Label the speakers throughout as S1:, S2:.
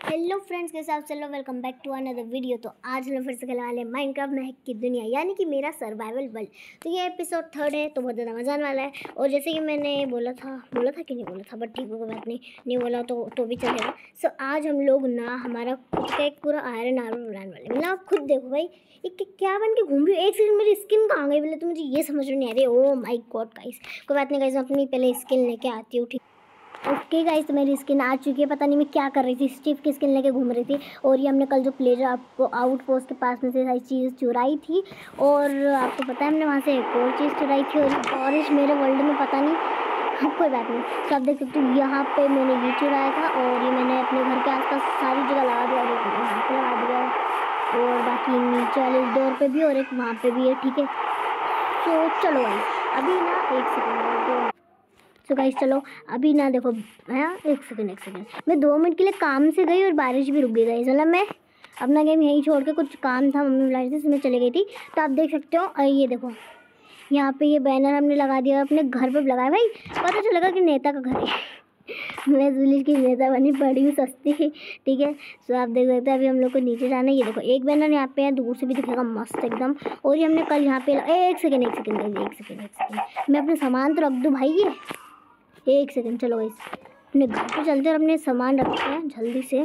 S1: Hello friends, के साथ चलो welcome back to another video. तो आज हम लोग फिर से खेलने वाले हैं माइनक्राफ्ट महक की दुनिया, यानी कि मेरा सर्वाइवल वर्ल्ड। तो ये एपिसोड 3 है, तो बहुत ज़्यादा मजा आने वाला है। और जैसे कि मैंने बोला था कि नहीं बोला था, बट ठीक होगा, बात नहीं बोला तो भी चलेगा। सो आज हम लोग ना हमारा खुद का एक पूरा आयरन आर्मर बनाने वाले। मतलब आप खुद देखो भाई, ये क्या बन के घूम रही है। एक सेकंड, मेरी स्किन कहाँ गई बोले तो मुझे ये समझ में नहीं आ रही। ओ माय गॉड गाइस, कोई बात नहीं गाइस, मैं अपनी पहले स्किन लेके आती हूँ। ठीक, ओके गाइस, तो मेरी स्किन आ चुकी है। पता नहीं मैं क्या कर रही थी, स्टीव की स्किन लेके घूम रही थी। और ये हमने कल जो प्लेजर आपको आउटपोस्ट के पास में से सारी चीज़ चुराई थी। और आपको पता है हमने वहाँ से एक और चीज़ चुराई थी। और बारिश मेरे वर्ल्ड में पता नहीं, कोई बात नहीं। तो आप देख सकते हो यहाँ पे मैंने ये चुराया था। और ये मैंने अपने घर के आसपास सारी जगह लगा दिया। यहाँ पे लगा दिया है, और बाकी नीचे वाले डोर पे भी, और एक वहाँ पे भी है। ठीक है, तो चलो गाइस अभी ना एक सेकेंड। तो गाइस चलो अभी ना देखो, हाँ एक सेकंड, मैं 2 मिनट के लिए काम से गई और बारिश भी रुक गई। गाइस मतलब मैं अपना गेम यहीं छोड़ के, कुछ काम था मम्मी बुला रही थी, उसमें चली गई थी। तो आप देख सकते हो, ये देखो यहाँ पे ये बैनर हमने लगा दिया, अपने घर पे लगाया। भाई पता चलेगा कि नेता का घर है। मैं विलेज की नेता बनी पड़ी हूँ, सस्ती। ठीक है, तो आप देख सकते हैं अभी हम लोग को नीचे जाना है। ये देखो एक बैनर यहाँ पे है, दूर से भी दिखेगा मस्त एकदम। और ये हमने कल यहाँ पे एक सेकंड मैं अपने सामान तो रख दूँ भाई। ये एक सेकंड, चलो गाइस अपने घर पे चलते हैं और अपने सामान रखते हैं जल्दी से।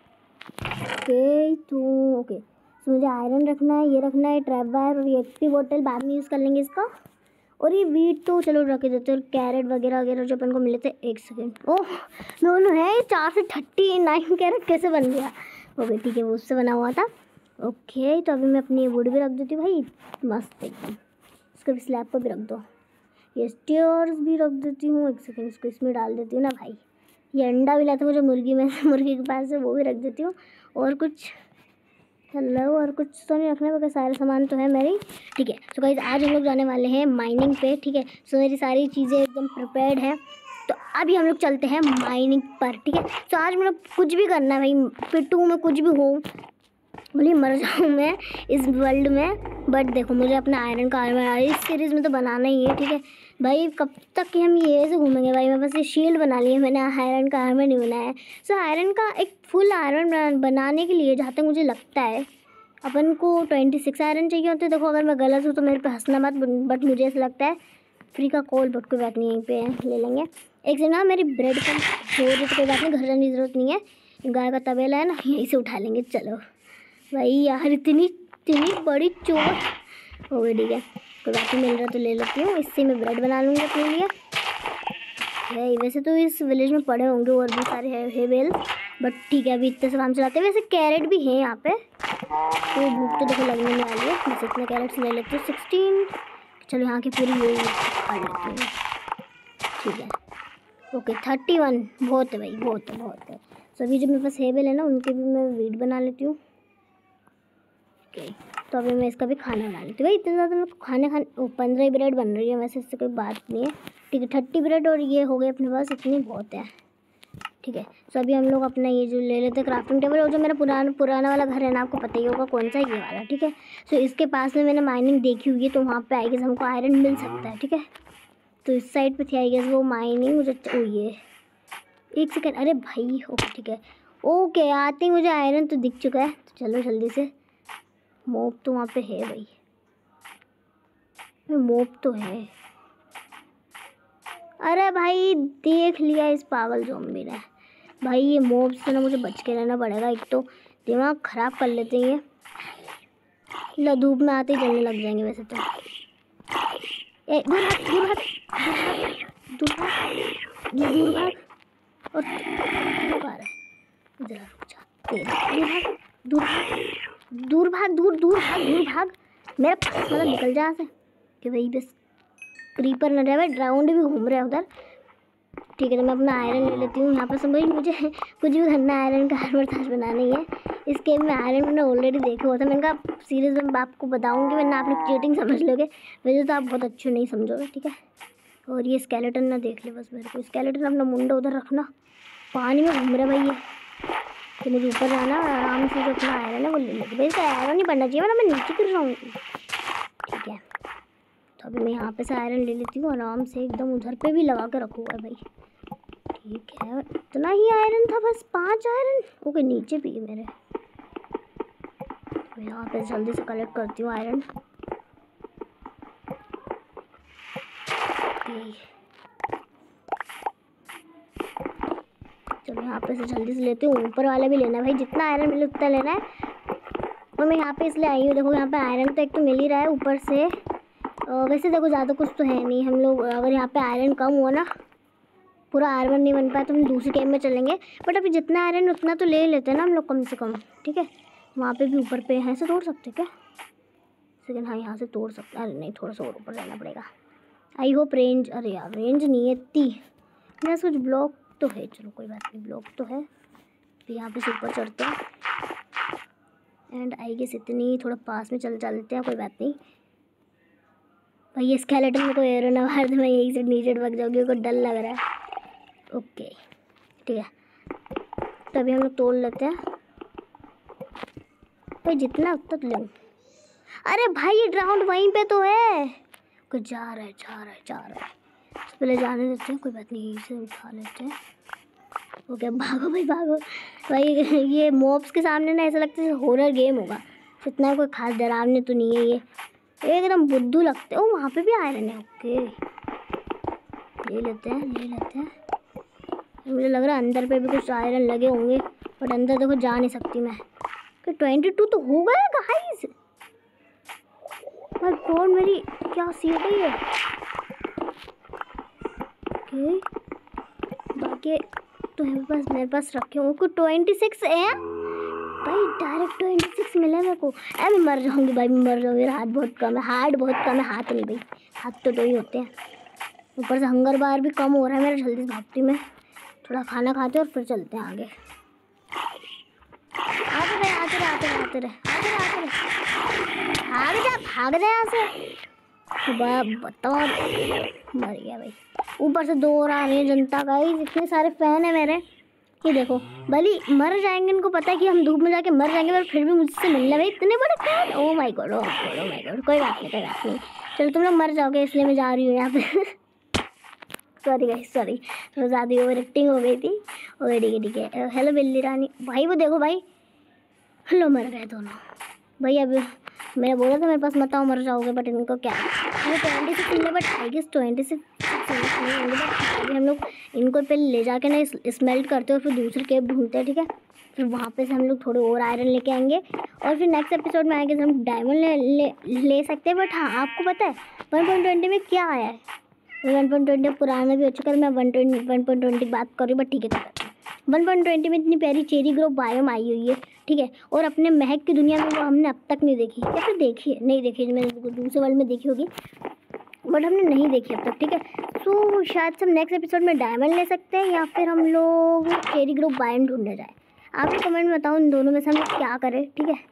S1: ओके तो मुझे आयरन रखना है, ये रखना है, ट्रैप वायर और ये एक्सपी बोतल बाद में यूज़ कर लेंगे इसका। और ये वीट तो चलो रख देते हैं, और कैरेट वगैरह वगैरह जो अपन को मिले थे। एक सेकंड, ओह दोनों है, 4 से 39 कैरेट कैसे बन गया। ओके ठीक है, वो उससे बना हुआ था। ओके तो अभी मैं अपनी वुड भी रख देती हूँ भाई, मस्त एकदम। उसको भी स्लैब पर भी रख दो। ये स्टेयर्स भी रख देती हूँ। एक सेकंड, इसको इसमें डाल देती हूँ ना भाई। ये अंडा भी लाता हूँ जो मुर्गी के पास है, वो भी रख देती हूँ। और कुछ हेलो, और कुछ तो नहीं रखना, क्योंकि सारे सामान तो है मेरी। ठीक है, तो गाइस आज हम लोग जाने वाले हैं माइनिंग पे। ठीक है, सो मेरी सारी चीज़ें एकदम प्रिपेयर्ड है। तो अभी हम लोग चलते हैं माइनिंग पर। ठीक है, तो आज मतलब कुछ भी करना है भाई, पिट्टू में कुछ भी हो, भले मर जाऊँ मैं इस वर्ल्ड में, बट देखो मुझे अपना आयरन का आर्मर इस सीरीज़ में तो बनाना ही है। ठीक है भाई, कब तक कि हम ये से घूमेंगे भाई। मैं बस ये शील्ड बना ली है मैंने, आयरन का आर्मर नहीं बनाया है। सो आयरन का एक फुल आयरन बनाने के लिए जहाँ तक मुझे लगता है अपन को 26 आयरन चाहिए होते हैं। देखो अगर मैं गलत हूँ तो मेरे पे हंसना मत, बट मुझे ऐसा लगता है। फ्री का कॉल, बट कोई बात नहीं, यहीं पे ले लेंगे। एक से ना मेरी ब्रेड कम हो रही तो कोई बात नहीं, घर जाने की ज़रूरत नहीं है। गाय का तबेला है ना, यहीं से उठा लेंगे। चलो भाई यार, इतनी बड़ी चोट हो गई। ठीक है, कोई बात नहीं, मिल रहा तो ले लेती हूँ। इससे मैं ब्रेड बना लूँगी अपने लिए। वैसे तो इस विलेज में पड़े होंगे और भी सारे है बेल, बट ठीक है अभी इतने से काम चलाते हैं। वैसे कैरेट भी हैं यहाँ पे, तो भूख तो देखो लगने में आ रही है। बस इतने कैरेट्स ले लेती हूँ, 16। चलो यहाँ की पूरी ये खा लेती हूँ। ठीक है, ओके 31 बहुत है भाई, बहुत है। सभी जो मेरे पास हेबल है ना, उनके भी मैं वीट बना लेती हूँ। ओके, तो अभी मैं इसका भी खाना बना लेती हूँ भाई। इतने ज़्यादा मेरे को खाने 15 ही ब्रेड बन रही है, वैसे इससे कोई बात नहीं है। ठीक है, 30 ब्रेड और ये हो गए अपने पास, इतनी बहुत है। ठीक है, तो अभी हम लोग अपना ये जो ले लेते हैं क्राफ्टिंग टेबल। और जो मेरा पुराना वाला घर है ना, आपको पता ही होगा कौन सा, ये वाला। ठीक है, तो इसके पास में मैंने माइनिंग देखी हुई है, तो वहाँ पे आई गेस हमको आयरन मिल सकता है। ठीक है, तो इस साइड पे थी आई गेस वो माइनिंग। मुझे ये एक सेकेंड, अरे भाई ओके ठीक है, ओके आते ही मुझे आयरन तो दिख चुका है। तो चलो जल्दी से, मोब तो वहाँ पे है भाई, मोब तो है। अरे भाई देख लिया इस पागल ज़ॉम्बी ने। भाई ये मोब से ना मुझे बच के रहना पड़ेगा, एक तो दिमाग ख़राब कर लेते हैं ये। धूप में आते ही जलने लग जाएंगे वैसे तो। दूर भाग और दूर भाग मेरा पास मतलब निकल जा से, कि भाई बस क्रीपर न रहे, ड्राउंड भी घूम रहे हैं उधर। ठीक है, तो मैं अपना आयरन ले लेती हूँ। यहाँ पर समझ मुझे कुछ भी करना, आयरन का आर्मर ताज बनाना ही है। इस गेम में आयरन मैंने ऑलरेडी देखा हुआ था, मैंने कहा सीरीज़ में आपको बताऊँगी, वरना आप लोग चीटिंग समझ लोगे। वैसे तो आप बहुत अच्छे नहीं समझोगे। ठीक है, और ये स्केलेटन ना देख ले बस मेरे को। स्केलेटन अपना मुंडा उधर रखना, पानी में घूम रहे भाई ये। तो मुझे ऊपर जाना आराम से, जो अपना आयरन है वो ले लेती। भाई इसका आयरन नहीं बनना चाहिए, वरना मैं नीचे गिर जाऊँगी। ठीक है, तो अभी मैं यहाँ पे से आयरन ले लेती हूँ आराम से एकदम। उधर पे भी लगा के रखूँगा भाई। ठीक है, इतना ही आयरन था, बस 5 आयरन। ओके, नीचे भी है मेरे। यहाँ पे जल्दी से कलेक्ट करती हूँ आयरन। चलो यहाँ पे से जल्दी से लेती हूँ। ऊपर वाला भी लेना है भाई, जितना आयरन मिले उतना लेना है। और मैं यहाँ पे इसलिए आई हूँ, देखो यहाँ पे आयरन तो एक तो मिल ही रहा है, ऊपर से वैसे देखो ज़्यादा कुछ तो है नहीं। हम लोग अगर यहाँ पे आयरन कम हुआ ना, पूरा आयरन नहीं बन पाया, तो हम दूसरी गेम में चलेंगे। बट अभी जितना आयरन उतना तो ले लेते हैं ना हम लोग कम से कम, ठीक है। वहाँ पे भी ऊपर पे यहाँ से तोड़ सकते क्या? सेकंड, हाँ यहाँ से तोड़ सकते। अरे नहीं, थोड़ा सा और ऊपर रहना पड़ेगा। आई होप रेंज, अरे यार रेंज नहीं है इतनी। मेरा कुछ ब्लॉक तो है, चलो कोई बात नहीं, ब्लॉक तो है। तो यहाँ पे से ऊपर चढ़ते हैं एंड आई गेस इतनी थोड़ा पास में चलते हैं, कोई बात नहीं। भाई ये स्केलेटन में कोई एरो ना मार दे, मैं यहीं से नीचे भाग जाऊँगी, को डर लग रहा है। ओके ठीक है, तो अभी हम लोग तोड़ लेते हैं भाई, जितना उतना तो ले। अरे भाई ये राउंड वहीं पे तो है। कोई जा रहा है। पहले जाने देते हैं, कोई बात नहीं, इसे उठा लेते हैं। ओके भागो भाई भागो भाई। ये मॉब्स के सामने ना ऐसा लगता है हॉरर गेम होगा, इतना कोई खास डरावने तो नहीं है ये, एकदम बुद्धू लगते। ओ वहाँ पे भी आयरन है। ओके ले लेते हैं। मुझे लग रहा है अंदर पे भी कुछ आयरन लगे होंगे, बट अंदर देखो जा नहीं सकती मैं। 22 तो हो गया गाइस। माय गॉड, मेरी क्या सीट है ये। ओके बाकी तो मेरे पास रखे हुए कुछ 26 है भाई, डायरेक्ट 26 मिले मेरे को। मैं मर जाऊंगी भाई, मेरा हाथ बहुत कम है, हाथ नहीं भाई, हाथ तो 2 ही होते हैं। ऊपर से हंगर बार भी कम हो रहा है मेरा, जल्दी से भागती मैं, थोड़ा खाना खाते और फिर चलते हैं आगे। आते रहे भाग जा यहाँ से। बताओ, मर गया भाई। ऊपर से 2 और आ रहे हैं जनता का, इतने सारे फैन है मेरे। ये देखो भली मर जाएंगे, इनको पता है कि हम धूप में जाके मर जाएंगे, पर फिर भी मुझसे मिलना भाई, इतने बड़े फैन। ओ माय गॉड कोई बात नहीं। चलो तुम लोग मर जाओगे इसलिए मैं जा रही हूँ यहाँ पे। सॉरी गाइस, तो ज़्यादा ओवर एक्टिंग हो गई थी। ओके ठीक है। हेलो बिल्ली रानी भाई, वो देखो भाई, लो मर गए दोनों भाई। अब मैंने बोला था मेरे पास मत आओ, मर जाओगे, बट इनको क्या, हमें 26 मिले, बट आई गेस 26 नहीं होंगे। बट अभी हम लोग इनको पहले ले जाके ना स्मेल्ट करते हैं और फिर दूसरी केव ढूंढते हैं, ठीक है। फिर वहाँ पे से हम लोग थोड़े और आयरन लेके आएंगे और फिर नेक्स्ट एपिसोड में आएंगे हम डायमंड ले सकते हैं। बट हाँ आपको पता है 1.20 में क्या आया है? 1.20 पुराना भी हो चुका है, मैं 1.20 की बात कर रही हूँ, बट ठीक है 1.20 में इतनी प्यारी चेरी ग्रोव बायोम आई हुई है, ठीक है। और अपने महक की दुनिया में वो हमने अब तक नहीं देखी, या फिर देखी है, नहीं देखी, मैंने दूसरे वर्ल्ड में देखी होगी, बट हमने नहीं देखी अब तक, ठीक है। सो शायद से हम नेक्स्ट एपिसोड में डायमंड ले सकते हैं या फिर हम लोग चेरी ग्रोव बायोम ढूंढने जाए। आप लोग कमेंट में बताओ इन दोनों में से हम लोग क्या करें, ठीक है।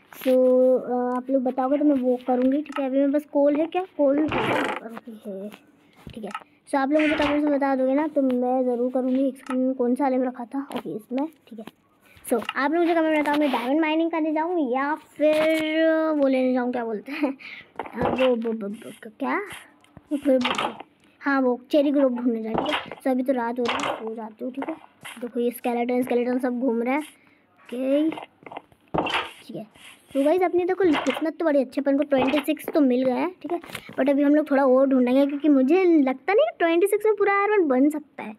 S1: सो आप लोग बताओगे तो मैं वो करूँगी, ठीक है। अभी मेरे पास कोल है, क्या कोल है, ठीक है। सो आप लोग मुझे कमेंट में बता दोगे ना, तो मैं ज़रूर करूँगी। कौन सा वाले में रखा था, ओके इसमें, ठीक है। सो आप लोग मुझे कमेंट में बताओ, मैं डायमंड माइनिंग करने जाऊँ या फिर वो लेने जाऊँ, क्या बोलते हैं वो क्या, फिर हाँ वो चेरी ग्रोव ढूंढने जाए, ठीक है। सो अभी तो रात हो रही है, सो जाती हूँ, ठीक है। देखो ये स्केलेटन सब घूम रहे हैं, ओके ठीक है। तो गाइस अपनी देखो किस्मत तो बड़ी अच्छी, अपन को 26 तो मिल गया है, ठीक है। बट अभी हम लोग थोड़ा और ढूंढेंगे, क्योंकि मुझे लगता नहीं 26 में पूरा आयरन बन सकता है,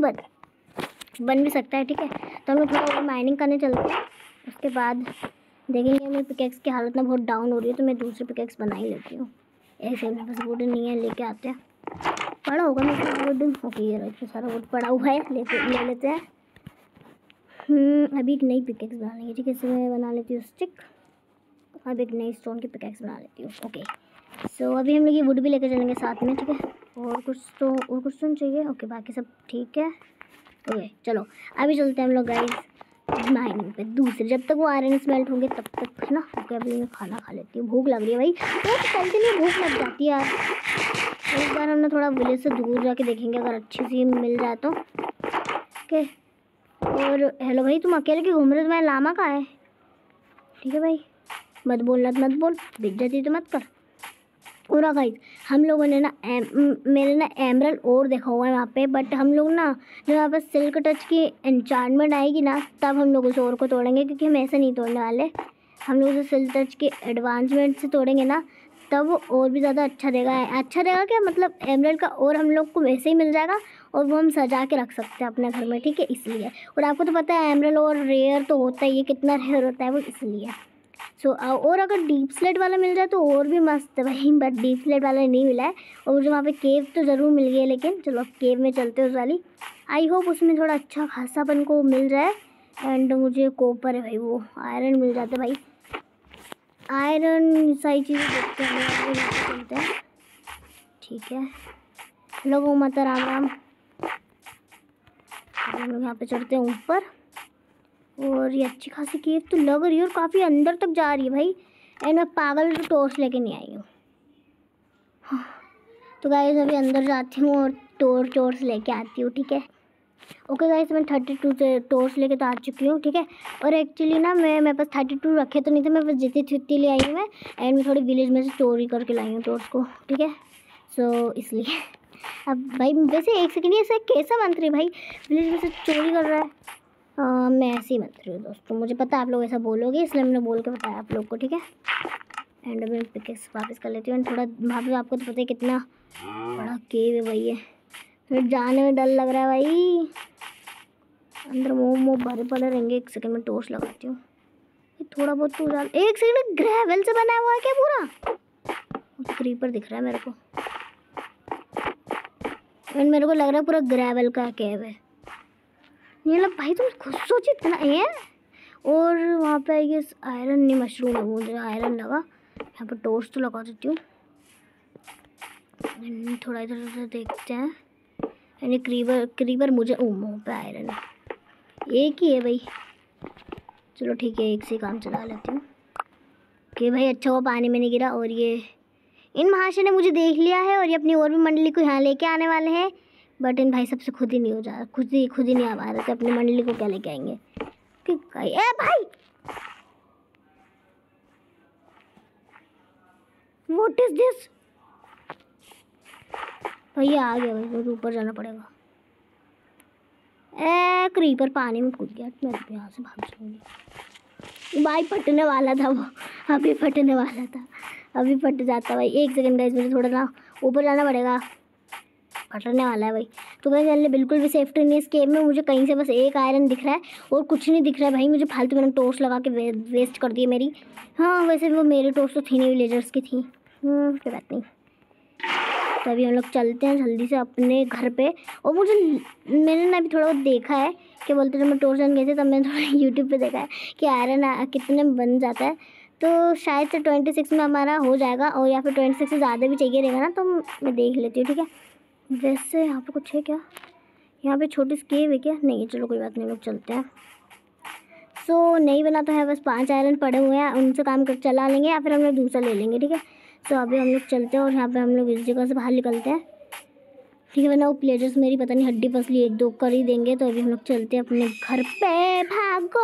S1: वैसे बन भी सकता है, ठीक है। तो हम लोग थोड़ा और माइनिंग करने चलते हैं, उसके बाद देखेंगे। मेरी पिकेक्स की हालत ना बहुत डाउन हो रही है, तो मैं दूसरी पिकेक्स बना ही लेती हूँ। ऐसे मेरे पास वुड नहीं है, लेके आते हैं, पड़ा होगा मेरे पास वुड, ओके ये इतना सारा वुड पड़ा हुआ है, ले लेते हैं। अभी एक नई पिकेक्स बना लेंगे, ठीक है। इससे मैं बना लेती हूँ स्टिक, अब एक नई स्टोन की पिकेक्स बना लेती हूँ, ओके। सो अभी हम लोग ये वुड भी लेकर चलेंगे साथ में, ठीक है। और कुछ तो चाहिए, ओके बाकी सब ठीक है, ओके चलो अभी चलते हैं हम लोग गाइस माइनिंग पे दूसरे, जब तक वो आयरन स्मेल्ट होंगे तब तक, है ना। ओके अभी मैं खाना खा लेती हूँ, भूख लग रही है भाई, तो चलते नहीं भूख लग जाती है यार। एक बार हमने थोड़ा विलेज से दूर जाके देखेंगे, अगर अच्छी सी मिल जाए तो, ओके। और हेलो भाई, तुम अकेले क्यों घूम रहे हो, तुम्हारा लामा कहाँ है? ठीक है भाई, मत बोल, बिक जाती तो मत कर, और गाइस हम लोगों ने ना मैंने ना एमरल्ड और देखा हुआ है वहाँ पे, बट हम लोग ना जब वहाँ पर सिल्क टच की एन्चांटमेंट आएगी ना तब हम लोग उस और को तोड़ेंगे, क्योंकि हम ऐसे नहीं तोड़ने वाले। हम लोग उसे सिल्क टच के एडवांसमेंट से तोड़ेंगे ना तब वो और भी ज़्यादा अच्छा रहेगा क्या मतलब एमरल्ड का और हम लोग को वैसे ही मिल जाएगा और वो हम सजा के रख सकते हैं अपने घर में, ठीक है, इसलिए। और आपको तो पता है एमरल्ड और रेयर तो होता ही है, कितना रेयर होता है वो, इसलिए। सो और अगर डीप स्लेट वाला मिल जाए तो और भी मस्त है भाई, बट डीप स्लेट वाला नहीं मिला है। और मुझे वहाँ पे केव तो ज़रूर मिल गई है, लेकिन चलो अब केव में चलते हैं उस वाली। आई होप उसमें थोड़ा अच्छा खासा अपन को मिल जाए। एंड मुझे कॉपर है भाई, वो आयरन मिल जाता है भाई, आयरन सारी चीज़ें देखते हैं, हम चलते हैं, ठीक है। लोगों माता राम राम। हम लोग यहाँ पे चढ़ते हैं ऊपर, और ये अच्छी खासी केव तो लग रही है और काफ़ी अंदर तक जा रही है भाई। एंड मैं पागल तो टॉर्च लेके नहीं आई हूँ। हाँ, तो गाइस अभी अंदर जाती हूँ और टॉर्च लेके आती हूँ, ठीक है। ओके गाइस, मैं 32 से टॉर्च लेके तो आ चुकी हूँ, ठीक है। और एक्चुअली ना मेरे पास 32 रखे तो नहीं थे, मैं बस जितनी थी उतनी ले आई हूँ मैं। एंड मैं थोड़ी विलेज में से चोरी करके लाई हूँ टॉर्च को, ठीक है। सो इसलिए अब भाई वैसे एक सेकेंड, ऐसे कैसा मंत्री भाई विलेज में से चोरी कर रहा है? मैं ऐसे ही मंत्री हूँ दोस्तों, मुझे पता है आप लोग ऐसा बोलोगे, इसलिए मैंने बोल के बताया आप लोग को, ठीक है। एंड मैं पिकेक्स वापस कर लेती हूँ। थोड़ा वहाँ पे आपको तो पता है कितना बड़ा केव है भाई, ये फिर जाने में डर लग रहा है भाई, अंदर मोमो भरे पड़े रहेंगे। एक सेकंड में टॉर्च लगाती हूँ, थोड़ा बहुत तो डाल। एक सेकंड, ग्रेवल से बना हुआ है क्या पूरा? क्रीपर दिख रहा है मेरे को, एंड मेरे को लग रहा है पूरा ग्रेवल का केव है। ये लोग भाई तुम खुद सोचिए इतना है। और वहाँ पे ये आयरन नहीं, मशरूम है, मुझे आयरन लगा। यहाँ पर टॉर्च तो लगा देती हूँ, थोड़ा इधर उधर देखते हैं। यानी क्रीपर मुझे वहाँ पे आयरन है, एक ही है भाई, चलो ठीक है, एक से काम चला लेती हूँ कि भाई अच्छा हुआ पानी में नहीं गिरा। और ये इन महाशय ने मुझे देख लिया है और ये अपनी और भी मंडली को यहाँ लेके आने वाले हैं, बट इन भाई सबसे खुद ही नहीं हो जा, खुद ही नहीं आ पा रहे थे, अपनी मंडली को क्या लेके आएंगे? ए भाई व्हाट इज दिस? भैया आ गया भाई, मुझे ऊपर जाना पड़ेगा। ए क्रीपर पानी में कूद गया, मैं यहाँ से भाग जाऊंगी भाई, फटने वाला था वो, अभी फटने वाला था, अभी फट जाता भाई। एक सेकंड गाइस, मुझे थोड़ा ना ऊपर जाना पड़ेगा, फटने वाला है भाई। तो गाइस चलने बिल्कुल भी सेफ्टी नहीं है इस केव में, मुझे कहीं से बस एक आयरन दिख रहा है और कुछ नहीं दिख रहा है भाई मुझे, फालतू मैंने टॉर्च लगा के वेस्ट कर दी है मेरी। हाँ वैसे भी वो मेरी टॉर्च तो थी नहीं, विलेजर्स की थी, कोई बात नहीं। तो अभी हम लोग चलते हैं जल्दी से अपने घर पे। और मैंने ना अभी थोड़ा बहुत देखा है, क्या बोलते हैं, जब मैं टॉर्च गए थे तब मैंने थोड़ा यूट्यूब पे देखा है कि आयरन कितने में बन जाता है। तो शायद से 26 में हमारा हो जाएगा, और या फिर 26 से ज़्यादा भी चाहिए रहेगा ना, तो मैं देख लेती हूँ, ठीक है। वैसे यहाँ पे कुछ है क्या? यहाँ पे छोटी सी केव है क्या? नहीं, चलो कोई बात नहीं, लोग चलते हैं। सो नहीं बना तो है, बस 5 आयरन पड़े हुए हैं, उनसे काम कर चला लेंगे या फिर हम लोग दूसरा ले लेंगे, ठीक है। सो अभी हम लोग चलते हैं और यहाँ पे हम लोग इस जगह से बाहर निकलते हैं, ठीक है, वरना वो प्लेजर्स मेरी पता नहीं हड्डी पसली 1-2 कर ही देंगे। तो अभी हम लोग चलते हैं अपने घर पे, भागो।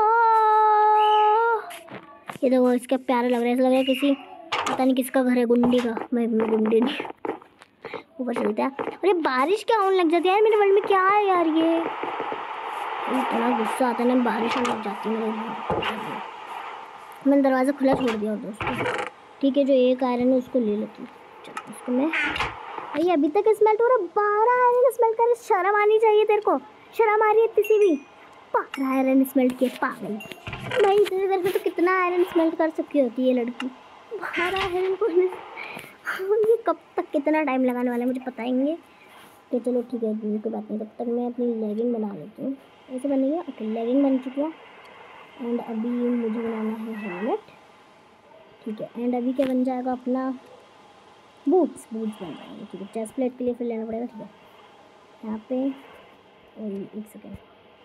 S1: ये देखो इसका प्यारा लग रहा है, ऐसा लग रहा है किसी पता नहीं किसका घर है, गुंडी का। मैं गुंडी नहीं, ऊपर चलते हैं। और ये बारिश क्या होने लग जाती है यार मेरे वर्ल्ड में, क्या है यार ये इतना गुस्सा आता है ना, बारिश होने लग जाती है मेरे। मैंने दरवाज़ा खुला छोड़ दिया दोस्तों, ठीक है। जो एक आयरन है उसको ले लेती हूँ, चलो उसको मैं भाई। अभी तक स्मेल्ट हो रहा है, 12 आयरन स्मेल्ट कर, शर्म आनी चाहिए तेरे को, शर्म आ रही है किसी भी? 12 आयरन स्मेल्ट किए, पागल भाई। इतनी देर में तो कितना आयरन स्मेल्ट कर सकती होती है लड़की, 12 आयरन को। ये कब तक कितना टाइम लगाने वाला है मुझे बताएंगे। तो चलो ठीक है, कोई बात नहीं, तब तक मैं अपनी लेगिंग बना लेती हूँ। ऐसे बनेगा, ओके लेगिंग बन चुकी है। एंड अभी मुझे बनाना है हेलमेट, ठीक है। एंड अभी क्या बन जाएगा अपना, बूट्स बन जाएंगे, ठीक है। चेस्ट प्लेट के लिए फिर लेना पड़ेगा, ठीक है। यहाँ पे और एक सेकेंड,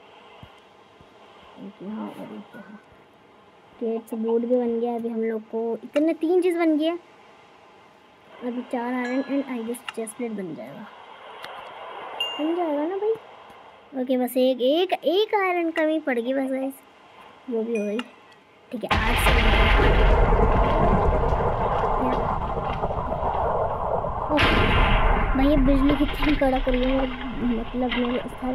S1: यहाँ और एक यहाँ केट्स बूट भी बन गया। अभी हम लोग को इतने 3 चीज़ बन गया, अभी 4 iron and I guess chest plate बन जाएगा ना भाई। ओके बस एक आयरन कमी पड़ गई बस गाइस, वो भी हो गई, ठीक है। आज से भाई ये बिजली कितनी कड़क रही है मतलब मेरे स्थल।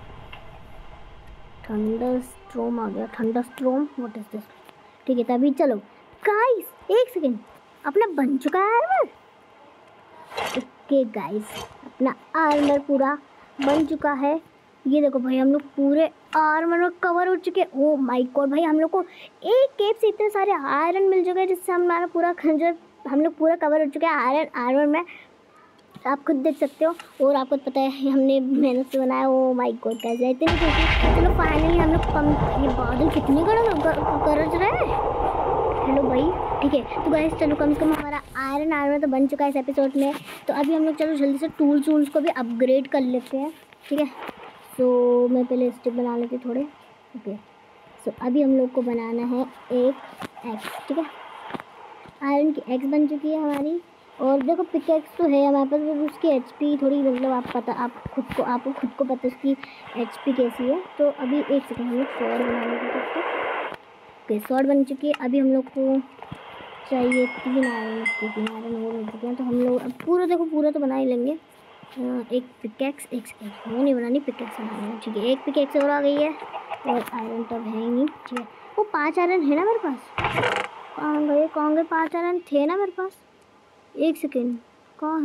S1: थंडर स्ट्रोम आ गया, thunder storm, what is this. ठीक है तभी चलो गाइस एक सेकेंड, अपना बन चुका है आर्मर। ओके गाइस अपना आर्मर पूरा बन चुका है। ये देखो भाई हम लोग पूरे आर्मर में कवर हो चुके हैं। ओ माय गॉड भाई हम लोग को एक केप से इतने सारे आयरन मिल चुके हैं जिससे हमारा पूरा खंजर हम लोग पूरा कवर हो चुका है आयरन आर्मर में, आप खुद देख सकते हो। और आपको पता है हमने मेहनत से बनाया। ओ माय गॉड कैसे इतने क्योंकि चलो फाइनली हम लोग कम। ये बादल कितने गरज रहे हैं। हेलो भाई ठीक है तो गाइस चलो कम से कम हमारा आयरन आर्मर तो बन चुका है इस एपिसोड में। तो अभी हम लोग चलो जल्दी से टूल्स को भी अपग्रेड कर लेते हैं। ठीक है सो मैं पहले स्टिक बना लेती थोड़े। ओके सो अभी हम लोग को बनाना है एक एक्स। ठीक है आयरन की एक्स बन चुकी है हमारी। और देखो पिकेक्स तो है हमारे पास, उसकी एचपी थोड़ी मतलब आपको खुद को पता उसकी एचपी कैसी है। तो अभी एक सेकंड हम लोग स्वॉर्ड बनाने की करते हैं। ओके स्वॉर्ड बन चुकी है। अभी हम लोग को चाहिए 3 आयरन और हो चुके हैं। तो हम लोग अब पूरा देखो पूरा तो बना ही लेंगे। एक पिकेक्स एक सेकंड वो नहीं बनानी, पिकेक्स बनानी है। ठीक है एक पिकेक्स और आ गई है और आयरन तब है ही नहीं। ठीक है वो 5 आयरन है ना मेरे पास, कहाँ गए 5 आयरन थे ना मेरे पास। एक सेकेंड कहाँ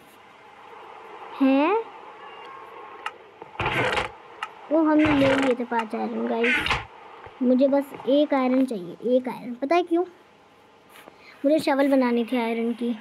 S1: हैं वो हमने ले लिए थे 5 आयरन गाइस। मुझे बस एक आयरन चाहिए, एक आयरन। पता है क्यों, मुझे शवल बनानी थी आयरन की।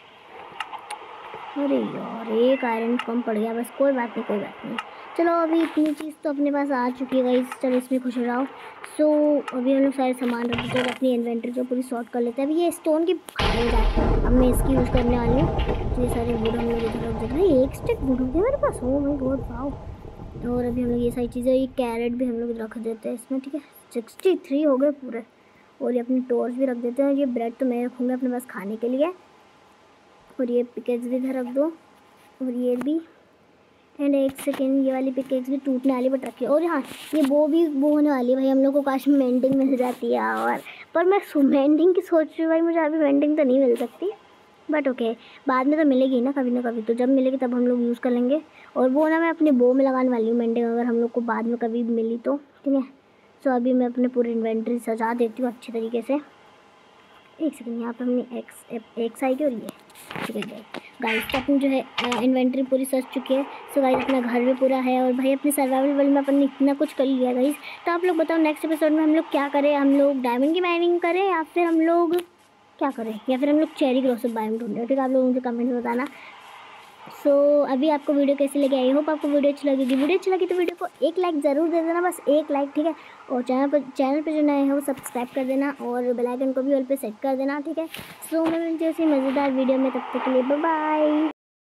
S1: अरे यार एक आयरन कम पड़ गया, बस कोई बात नहीं। चलो अभी इतनी चीज़ तो अपने पास आ चुकी है गाइस, चलो इसमें खुश हो जाओ। सो अभी हम लोग सारे सामान रख देते हैं, अपनी इन्वेंटरी को पूरी सॉर्ट कर लेते हैं। अभी ये स्टोन की अब मैं इसकी यूज़ करने वाली हूँ। तो ये सारे वुड हम लोग इधर रख देते हैं। एक स्टिक वुड हो गया मेरे पास, ओ माय गॉड वाओ। और अभी हम लोग ये सारी चीज़ें, ये कैरेट भी हम लोग रख देते हैं इसमें। ठीक है 63 हो गए पूरे। और ये अपनी टॉर्च भी रख देते हैं। ये ब्रेड तो मैं रखूँगा अपने पास खाने के लिए। और ये पिकेक्स भी इधर रख दो और ये भी। एंड एक सेकेंड ये वाली पिकेक्स भी टूटने वाली बट रखी है। और हाँ ये वो होने वाली है भाई, हम लोग को काश मेंडिंग मिल जाती है। और पर मैं मेंडिंग की सोच रही हूँ भाई, मुझे अभी मेंडिंग तो नहीं मिल सकती बट ओके बाद में तो मिलेगी ना कभी ना कभी। तो जब मिलेगी तब हम लोग यूज़ कर लेंगे। और वो ना मैं अपने बो में लगाने वाली हूँ मेंडिंग, अगर हम लोग को बाद में कभी मिली तो। ठीक है सो अभी मैं अपने पूरी इन्वेंट्री सजा देती हूँ अच्छी तरीके से। एक सेकंड यहाँ पे हमने एक्स आई की और ये ठीक है गाइस। तो अपनी जो है इन्वेंट्री पूरी सज चुकी है। सो गाइस अपना घर भी पूरा है। और भाई अपने सर्वाइवल वर्ल्ड में अपन ने इतना कुछ कर लिया गाइस। तो आप लोग बताओ नेक्स्ट एपिसोड में हम लोग क्या करें, हम लोग डायमंड की माइनिंग करें या फिर हम लोग क्या करें, या फिर हम लोग चेरी ग्रोसर बायोम ढूंढें। ठीक है आप लोग मुझे कमेंट में बताना। सो अभी आपको वीडियो कैसी लगी, आई होप आपको वीडियो अच्छी लगेगी। वीडियो अच्छी लगी तो वीडियो को एक लाइक ज़रूर दे देना, बस एक लाइक। ठीक है और चैनल पे जो नए हैं वो सब्सक्राइब कर देना और बेल आइकन को भी ऑल पे सेट कर देना। ठीक है सो मैं मिलती हूँ मज़ेदार वीडियो में, तब तक के लिए बाय बाय।